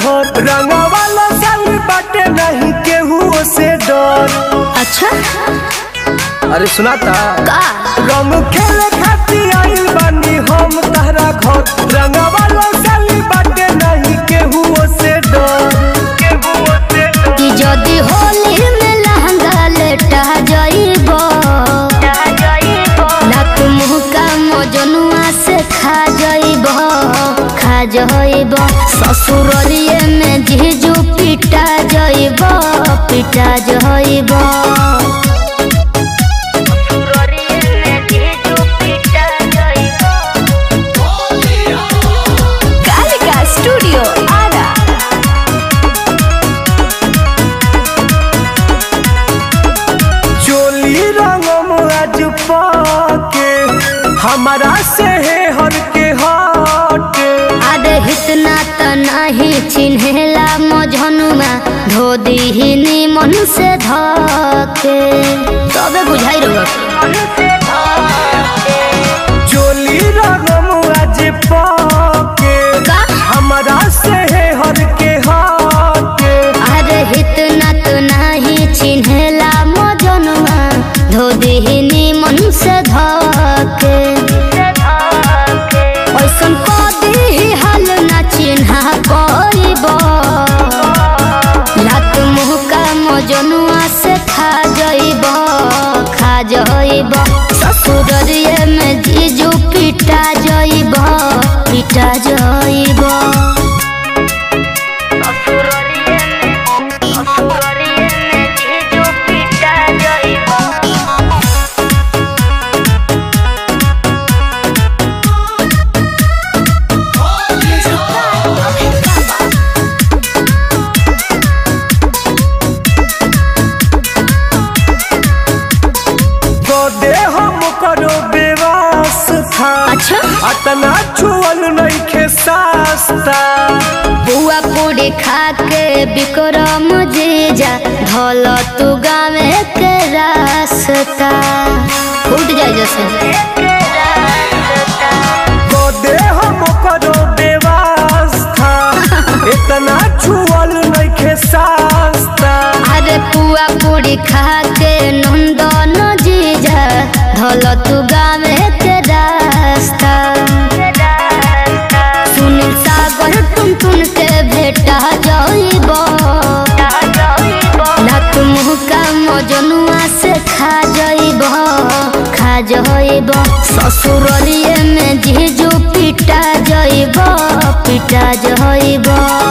घर रंगा वाला साली बाटे नहीं केहू से डर। अच्छा अरे सुनाता का रंग खेले खातिर आइल बानी हम तहरा घर रंगा वाला साली बाटे नहीं केहू से डर। कि जदी होली में लहंगा लेटा जाइबो नाक मुँह का मजनुआ से खा जाइबो ससुरलिए में जीजू पिटा जाइबो कालिका स्टूडियो आरा। चोली रंगम आज पाके हमारा से है हर के हटे। अरे इतना तो नहीं चिन्हेला मजनुआ धो दीहिनी मन से धके तबे बुझाई रहो। चोली रंगम आज पाके हमारा से है हर के हटे। अरे इतना तो नहीं चिन्हेला मजनुआ धो दीहिनी मन से धके ऐसन कदी हाल ना चिन्हा कइबो लात मुँह का मजनुआ से खा जाइबो ससुरलिए में जीजू पिटा जाइबो दे हम करो बेवास्ता। अच्छा अतना छुअल नहीं खे सास्ता। बुआ पूरी खा के बिक्रम जीजा धौल तू गावे के रास्ता फूट जाए जैसे दे हम करो बेवास्ता। इतना छुअल नहीं खे सास्ता। अरे बुआ पूरी खा के नंदन जीजा धौल तू गावे के रास्ता सुनील सागर टुन के भेटा जाइबो नाक मुँह का मजनुआ से खा जाइबो ससुरलिए में जीजू पिटा जाइबो